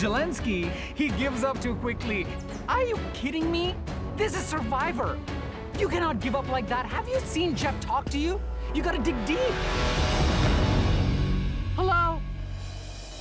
Jalinsky, he gives up too quickly. Are you kidding me? This is Survivor. You cannot give up like that. Have you seen Jeff talk to you? You gotta dig deep.